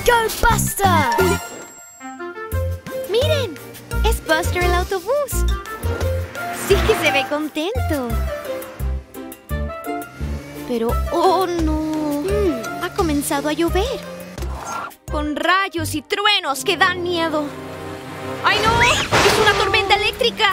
¡Go, Buster! ¡Miren! ¡Es Buster el autobús! ¡Sí que se ve contento! Pero, ¡oh no! Ha comenzado a llover. Con rayos y truenos que dan miedo. ¡Ay no! ¡Es una tormenta eléctrica!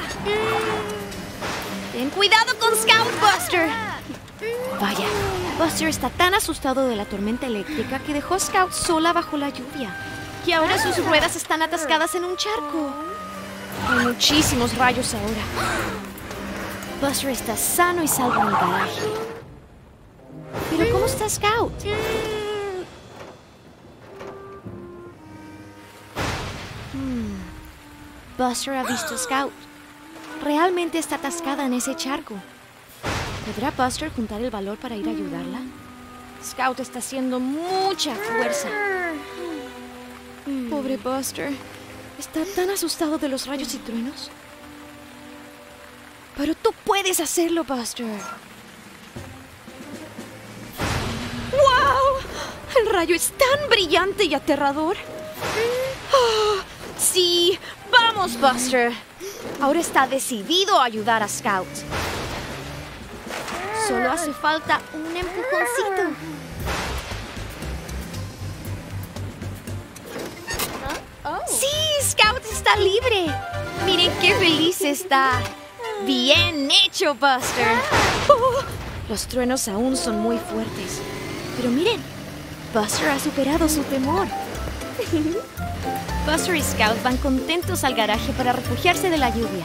¡Ten cuidado con Scout, Buster! Vaya, Buster está tan asustado de la tormenta eléctrica que dejó a Scout sola bajo la lluvia. Y ahora sus ruedas están atascadas en un charco. Hay muchísimos rayos ahora. Buster está sano y salvo en el garaje. ¿Pero cómo está Scout? Buster ha visto a Scout. Realmente está atascada en ese charco. ¿Podrá Buster juntar el valor para ir a ayudarla? Scout está haciendo mucha fuerza. Pobre Buster. Está tan asustado de los rayos y truenos. Pero tú puedes hacerlo, Buster. ¡Wow! El rayo es tan brillante y aterrador. Oh, sí, vamos, Buster. Ahora está decidido a ayudar a Scout. Solo hace falta un empujoncito. ¡Sí! ¡Scout está libre! ¡Miren qué feliz está! ¡Bien hecho, Buster! Oh, los truenos aún son muy fuertes. Pero miren, Buster ha superado su temor. Buster y Scout van contentos al garaje para refugiarse de la lluvia.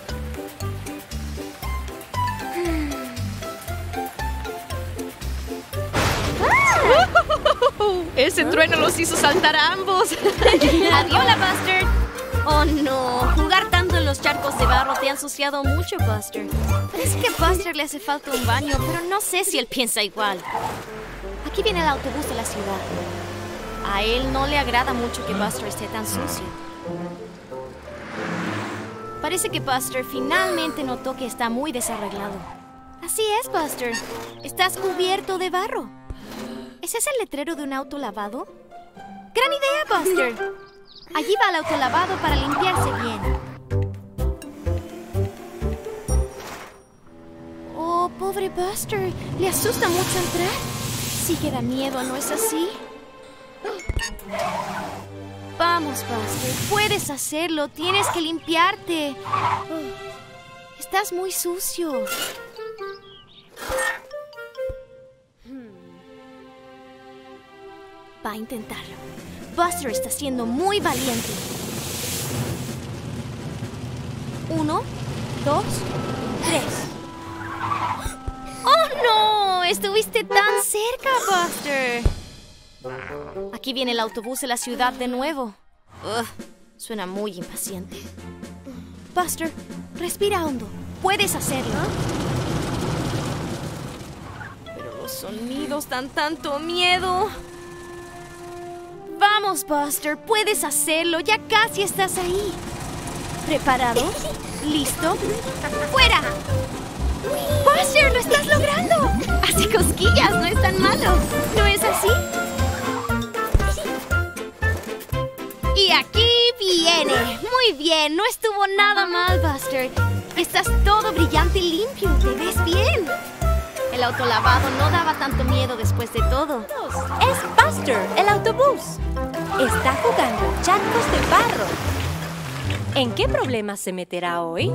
Ese trueno los hizo saltar a ambos. ¡Adiola, Buster! Oh, no. Jugar tanto en los charcos de barro te ha ensuciado mucho, Buster. Parece que a Buster le hace falta un baño, pero no sé si él piensa igual. Aquí viene el autobús de la ciudad. A él no le agrada mucho que Buster esté tan sucio. Parece que Buster finalmente notó que está muy desarreglado. Así es, Buster. Estás cubierto de barro. ¿Es ese el letrero de un auto lavado? ¡Gran idea, Buster! Allí va el auto lavado para limpiarse bien. Oh, pobre Buster. Le asusta mucho entrar. Sí que da miedo, ¿no es así? Vamos, Buster. Puedes hacerlo. Tienes que limpiarte. Estás muy sucio. Va a intentarlo. Buster está siendo muy valiente. 1, 2, 3. ¡Oh, no! Estuviste tan cerca, Buster. Aquí viene el autobús de la ciudad de nuevo. Suena muy impaciente. Buster, respira hondo. Puedes hacerlo. Pero los sonidos dan tanto miedo. Vamos, Buster. Puedes hacerlo. Ya casi estás ahí. ¿Preparado? ¿Listo? ¡Fuera! ¡Buster, lo estás logrando! Hace cosquillas, no es tan malo. ¿No es así? Y aquí viene. Muy bien, no estuvo nada mal, Buster. Estás todo brillante y limpio. Te ves bien. El autolavado no daba tanto miedo después de todo. Es Buster, el autobús. Está jugando charcos de barro. ¿En qué problemas se meterá hoy?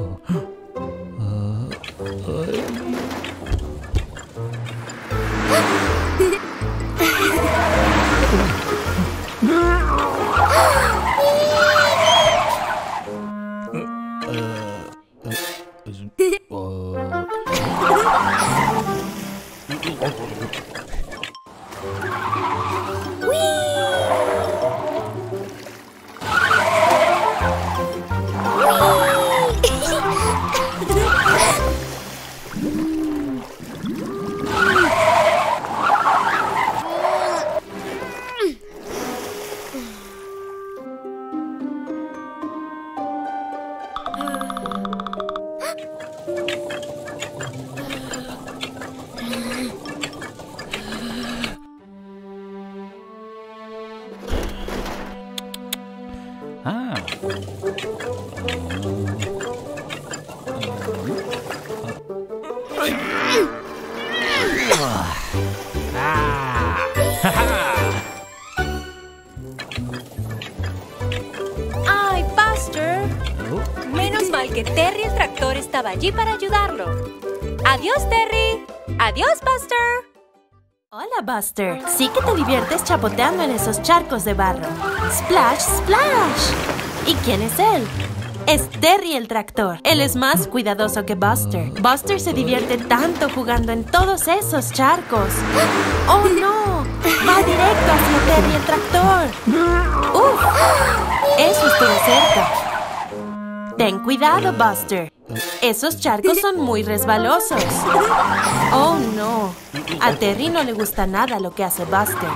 ¡Ay, Buster! Menos mal que Terry el tractor estaba allí para ayudarlo. ¡Adiós, Terry! ¡Adiós, Buster! Hola, Buster. Sí que te diviertes chapoteando en esos charcos de barro. ¡Splash, splash! ¿Y quién es él? Es Terry el tractor. Él es más cuidadoso que Buster. Buster se divierte tanto jugando en todos esos charcos. ¡Oh, no! ¡Va directo hacia Terry el tractor! ¡Uf! Eso estuvo cerca. Ten cuidado, Buster. Esos charcos son muy resbalosos. ¡Oh, no! A Terry no le gusta nada lo que hace Buster.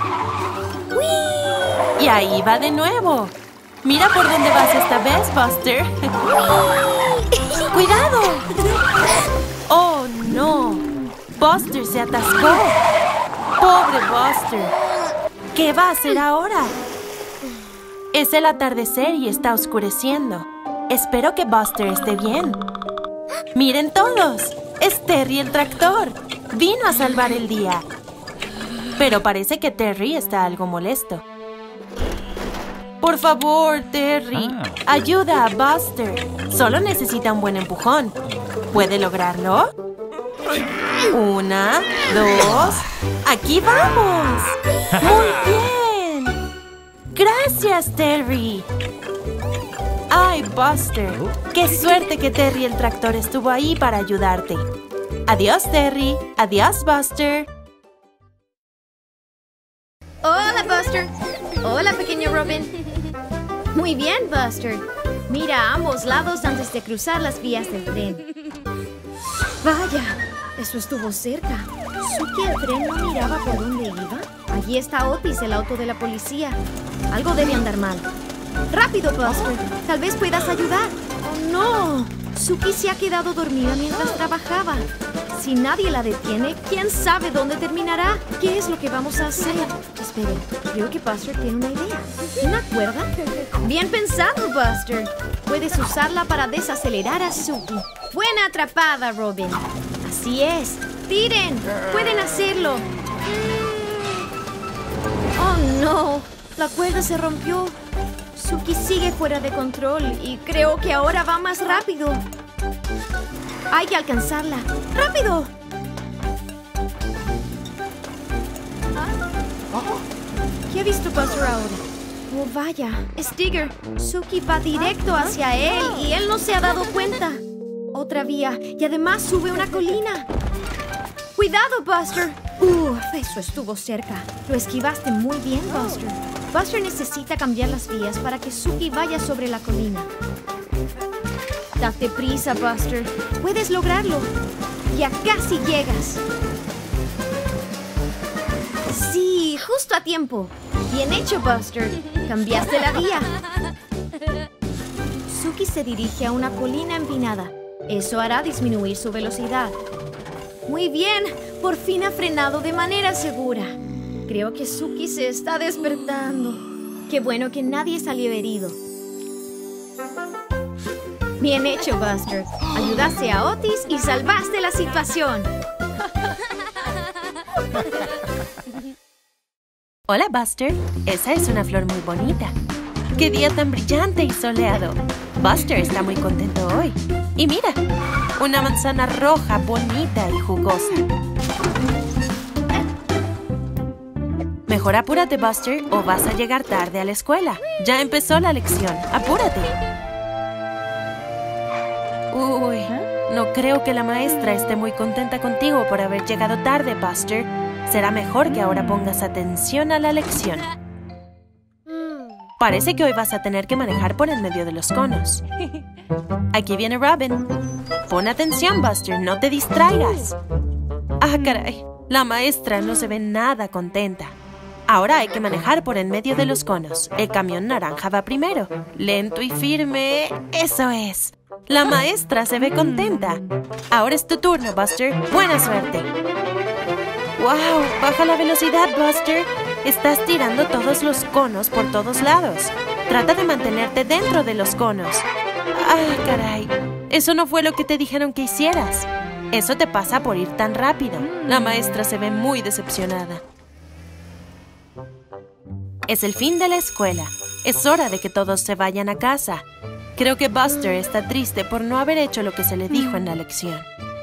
Y ahí va de nuevo. Mira por dónde vas esta vez, Buster. ¡Cuidado! ¡Oh, no! Buster se atascó. ¡Pobre Buster! ¿Qué va a hacer ahora? Es el atardecer y está oscureciendo. Espero que Buster esté bien. ¡Miren todos! ¡Es Terry el tractor! ¡Vino a salvar el día! Pero parece que Terry está algo molesto. Por favor, Terry, ayuda a Buster. Solo necesita un buen empujón. ¿Puede lograrlo? 1, 2... ¡Aquí vamos! ¡Muy bien! ¡Gracias, Terry! ¡Ay, Buster! ¡Qué suerte que Terry el tractor estuvo ahí para ayudarte! ¡Adiós, Terry! ¡Adiós, Buster! Hola, Buster. Hola, pequeño Robin. Muy bien, Buster. Mira a ambos lados antes de cruzar las vías del tren. Vaya, eso estuvo cerca. ¿Suki el tren no miraba por dónde iba? Allí está Otis, el auto de la policía. Algo debe andar mal. ¡Rápido, Buster! Tal vez puedas ayudar. ¡Oh, no! Suki se ha quedado dormida mientras trabajaba. Si nadie la detiene, ¿quién sabe dónde terminará? ¿Qué es lo que vamos a hacer? Esperen, creo que Buster tiene una idea. ¿Una cuerda? Bien pensado, Buster. Puedes usarla para desacelerar a Suki. Buena atrapada, Robin. Así es. ¡Tiren! ¡Pueden hacerlo! ¡Oh, no! La cuerda se rompió. Suki sigue fuera de control y creo que ahora va más rápido. Hay que alcanzarla. ¡Rápido! ¿Qué ha visto Buster ahora? Oh, vaya. Es Digger. Suki va directo hacia él y él no se ha dado cuenta. Otra vía y además sube una colina. ¡Cuidado, Buster! Eso estuvo cerca. Lo esquivaste muy bien, Buster. Buster necesita cambiar las vías para que Suki vaya sobre la colina. Date prisa, Buster. Puedes lograrlo. Ya casi llegas. Sí, justo a tiempo. Bien hecho, Buster. Cambiaste la vía. Suki se dirige a una colina empinada. Eso hará disminuir su velocidad. Muy bien. Por fin ha frenado de manera segura. Creo que Suki se está despertando. Qué bueno que nadie salió herido. Bien hecho, Buster. Ayudaste a Otis y salvaste la situación. Hola, Buster. Esa es una flor muy bonita. ¡Qué día tan brillante y soleado! Buster está muy contento hoy. Y mira, una manzana roja, bonita y jugosa. Mejor apúrate, Buster, o vas a llegar tarde a la escuela. Ya empezó la lección. ¡Apúrate! Uy, no creo que la maestra esté muy contenta contigo por haber llegado tarde, Buster. Será mejor que ahora pongas atención a la lección. Parece que hoy vas a tener que manejar por en medio de los conos. Aquí viene Robin. Pon atención, Buster, no te distraigas. Ah, caray. La maestra no se ve nada contenta. Ahora hay que manejar por en medio de los conos. El camión naranja va primero. Lento y firme. ¡Eso es! La maestra se ve contenta. Ahora es tu turno, Buster. ¡Buena suerte! ¡Wow! Baja la velocidad, Buster. Estás tirando todos los conos por todos lados. Trata de mantenerte dentro de los conos. ¡Ay, caray! Eso no fue lo que te dijeron que hicieras. Eso te pasa por ir tan rápido. La maestra se ve muy decepcionada. Es el fin de la escuela. Es hora de que todos se vayan a casa. Creo que Buster está triste por no haber hecho lo que se le dijo en la lección.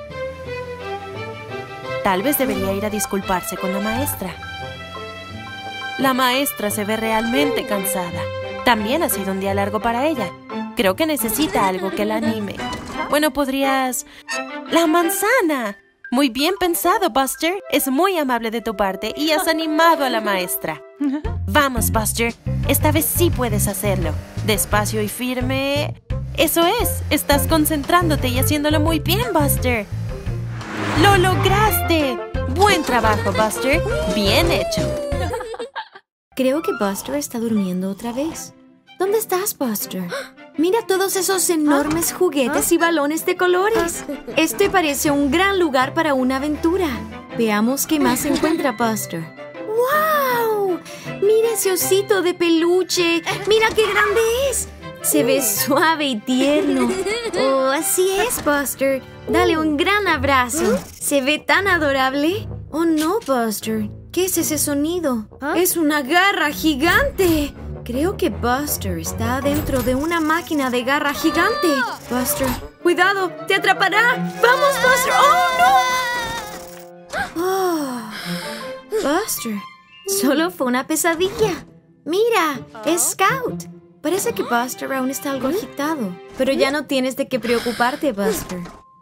Tal vez debería ir a disculparse con la maestra. La maestra se ve realmente cansada. También ha sido un día largo para ella. Creo que necesita algo que la anime. Bueno, podrías... ¡La manzana! Muy bien pensado, Buster. Es muy amable de tu parte y has animado a la maestra. Vamos, Buster. Esta vez sí puedes hacerlo. Despacio y firme. Eso es. Estás concentrándote y haciéndolo muy bien, Buster. ¡Lo lograste! Buen trabajo, Buster. Bien hecho. Creo que Buster está durmiendo otra vez. ¿Dónde estás, Buster? Mira todos esos enormes juguetes y balones de colores. Este parece un gran lugar para una aventura. Veamos qué más encuentra Buster. ¡Wow! Mira ese osito de peluche. ¡Mira qué grande es! Se ve suave y tierno. Oh, así es, Buster. Dale un gran abrazo. Se ve tan adorable. Oh, no, Buster. ¿Qué es ese sonido? ¡Es una garra gigante! Creo que Buster está dentro de una máquina de garra gigante. Buster, cuidado, te atrapará. ¡Vamos, Buster! ¡Oh, no! Oh, Buster, solo fue una pesadilla. Mira, es Scout. Parece que Buster aún está algo agitado. Pero ya no tienes de qué preocuparte, Buster.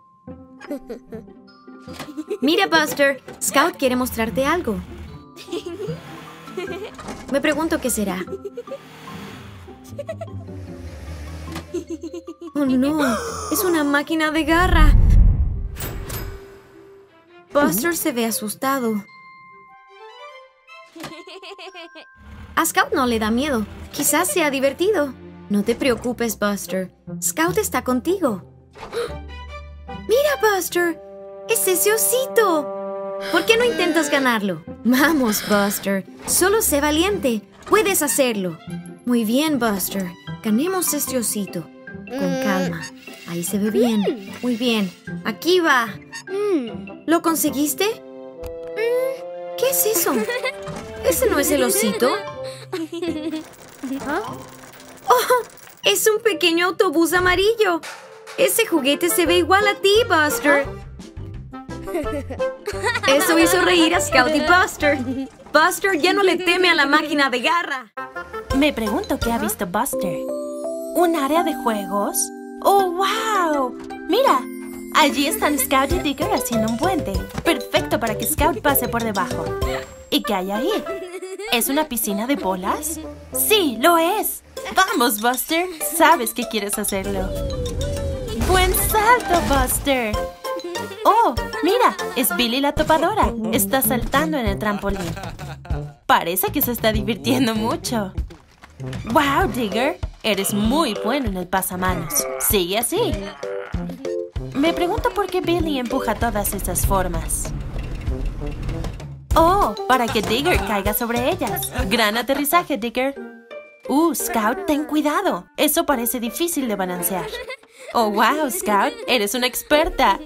Mira, Buster, Scout quiere mostrarte algo. Me pregunto qué será. Oh, no. Es una máquina de garra. Buster se ve asustado. A Scout no le da miedo. Quizás sea divertido. No te preocupes, Buster. Scout está contigo. ¡Mira, Buster! ¡Es ese osito! ¿Por qué no intentas ganarlo? Vamos, Buster. Solo sé valiente. Puedes hacerlo. Muy bien, Buster. Ganemos este osito. Con calma. Ahí se ve bien. Muy bien. Aquí va. ¿Lo conseguiste? ¿Qué es eso? ¿Ese no es el osito? ¡Oh! ¡Es un pequeño autobús amarillo! Ese juguete se ve igual a ti, Buster. Eso hizo reír a Scout y Buster. Buster ya no le teme a la máquina de garra. Me pregunto qué ha visto Buster. ¿Un área de juegos? ¡Oh, wow! Mira, allí están Scout y Digger haciendo un puente. Perfecto para que Scout pase por debajo. ¿Y qué hay ahí? ¿Es una piscina de bolas? ¡Sí, lo es! ¡Vamos, Buster! Sabes que quieres hacerlo. ¡Buen salto, Buster! ¡Oh, mira! Es Billy la topadora. Está saltando en el trampolín. Parece que se está divirtiendo mucho. ¡Wow, Digger! Eres muy bueno en el pasamanos. Sigue así. Me pregunto por qué Billy empuja todas esas formas. ¡Oh! Para que Digger caiga sobre ellas. ¡Gran aterrizaje, Digger! Scout, ten cuidado. Eso parece difícil de balancear. ¡Oh, wow, Scout! Eres una experta.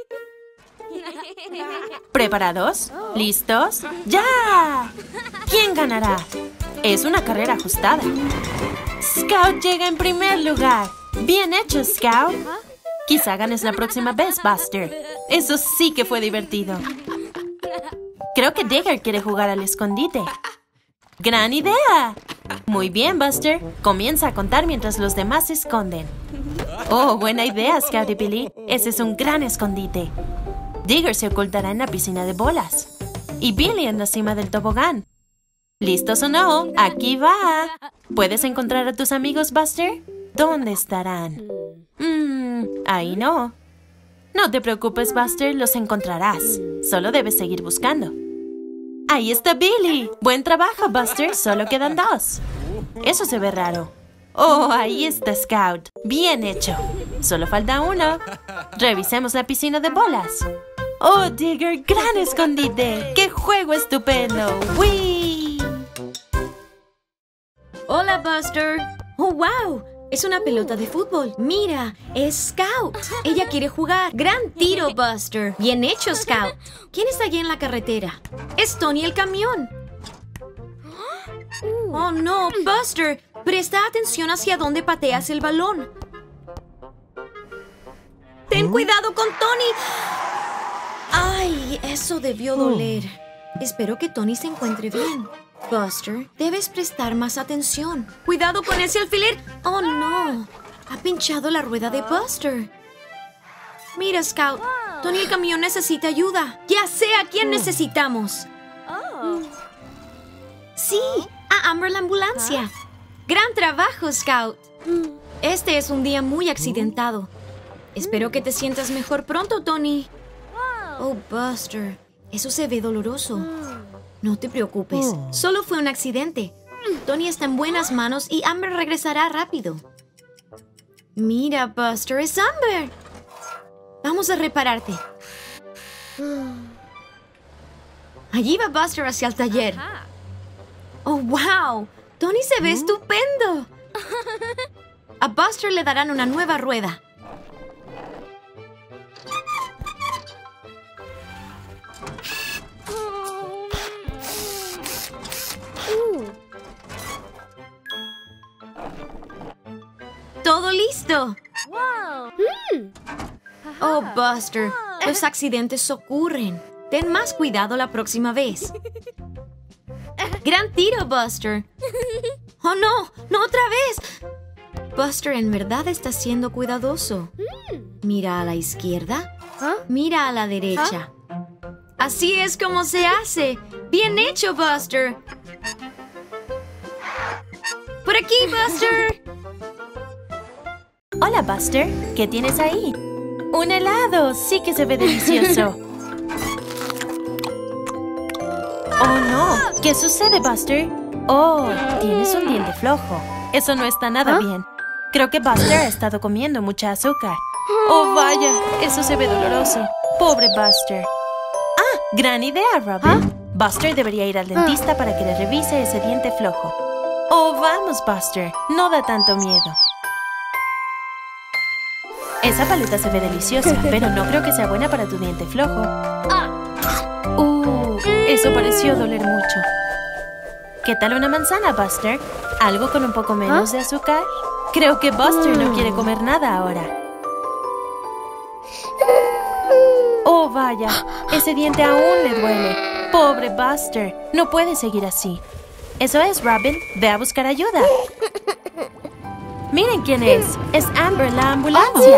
¿Preparados? ¿Listos? ¡Ya! ¿Quién ganará? Es una carrera ajustada. Scout llega en primer lugar. ¡Bien hecho, Scout! Quizá ganes la próxima vez, Buster. Eso sí que fue divertido. Creo que Digger quiere jugar al escondite. ¡Gran idea! Muy bien, Buster. Comienza a contar mientras los demás se esconden. ¡Oh, buena idea, Scout y Billy! Ese es un gran escondite. Digger se ocultará en la piscina de bolas. Y Billy en la cima del tobogán. ¿Listos o no? ¡Aquí va! ¿Puedes encontrar a tus amigos, Buster? ¿Dónde estarán? Ahí no. No te preocupes, Buster, los encontrarás. Solo debes seguir buscando. ¡Ahí está Billy! ¡Buen trabajo, Buster! Solo quedan 2. Eso se ve raro. ¡Oh, ahí está Scout! ¡Bien hecho! Solo falta 1. Revisemos la piscina de bolas. ¡Oh, Digger! ¡Gran escondite! ¡Qué juego estupendo! ¡Wii! Hola, Buster. ¡Oh, wow! Es una pelota de fútbol. Mira, es Scout. Ella quiere jugar. ¡Gran tiro, Buster! Bien hecho, Scout. ¿Quién está allí en la carretera? Es Tony el camión. ¡Oh, no! Buster, presta atención hacia dónde pateas el balón. ¡Ten cuidado con Tony! ¡Ay! Eso debió doler. Espero que Tony se encuentre bien. Buster, debes prestar más atención. ¡Cuidado con ese alfiler! ¡Oh, no! Ha pinchado la rueda de Buster. Mira, Scout. Tony el camión necesita ayuda. ¡Ya sé a quién necesitamos! ¡Sí! ¡A Amber la ambulancia! ¡Gran trabajo, Scout! Este es un día muy accidentado. Espero que te sientas mejor pronto, Tony. Oh, Buster. Eso se ve doloroso. No te preocupes. Solo fue un accidente. Tony está en buenas manos y Amber regresará rápido. Mira, Buster, es Amber. Vamos a repararte. Allí va Buster hacia el taller. ¡Oh, wow! Tony se ve estupendo. A Buster le darán una nueva rueda. ¡Todo listo! Oh, Buster, los accidentes ocurren. Ten más cuidado la próxima vez. ¡Gran tiro, Buster! ¡Oh, no! ¡No otra vez! Buster en verdad está siendo cuidadoso. Mira a la izquierda. Mira a la derecha. Así es como se hace. ¡Bien hecho, Buster! ¡Por aquí, Buster! Hola, Buster. ¿Qué tienes ahí? ¡Un helado! ¡Sí que se ve delicioso! ¡Oh, no! ¿Qué sucede, Buster? ¡Oh! Tienes un diente flojo. Eso no está nada bien. Creo que Buster ha estado comiendo mucha azúcar. ¡Oh, vaya! Eso se ve doloroso. ¡Pobre Buster! ¡Ah! ¡Gran idea, Robin! Buster debería ir al dentista para que le revise ese diente flojo. ¡Oh, vamos, Buster! No da tanto miedo. Esa paleta se ve deliciosa, pero no creo que sea buena para tu diente flojo. Eso pareció doler mucho. ¿Qué tal una manzana, Buster? ¿Algo con un poco menos de azúcar? Creo que Buster no quiere comer nada ahora. ¡Oh, vaya! Ese diente aún le duele. ¡Pobre Buster! No puede seguir así. Eso es, Robin. Ve a buscar ayuda. ¡Miren quién es! ¡Es Amber, la ambulancia!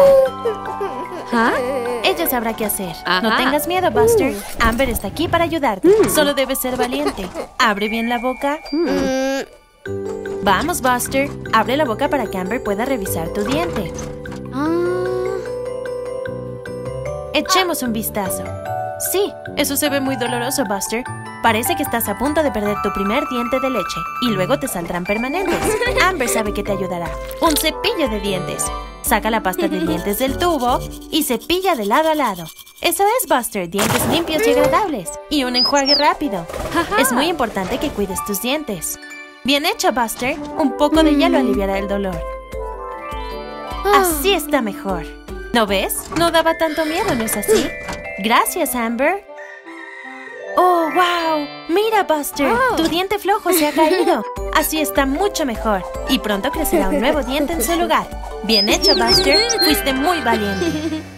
Ella sabrá qué hacer. No tengas miedo, Buster. Amber está aquí para ayudarte. Solo debes ser valiente. Abre bien la boca. Vamos, Buster. Abre la boca para que Amber pueda revisar tu diente. Echemos un vistazo. Sí, eso se ve muy doloroso, Buster. Parece que estás a punto de perder tu primer diente de leche y luego te saldrán permanentes. Amber sabe que te ayudará. Un cepillo de dientes. Saca la pasta de dientes del tubo y cepilla de lado a lado. Eso es, Buster, dientes limpios y agradables. Y un enjuague rápido. Es muy importante que cuides tus dientes. Bien hecho, Buster. Un poco de hielo aliviará el dolor. Así está mejor. ¿No ves? No daba tanto miedo, ¿no es así? Gracias, Amber. ¡Oh, wow! ¡Mira, Buster! Tu diente flojo se ha caído. Así está mucho mejor. Y pronto crecerá un nuevo diente en su lugar. Bien hecho, Buster. Fuiste muy valiente.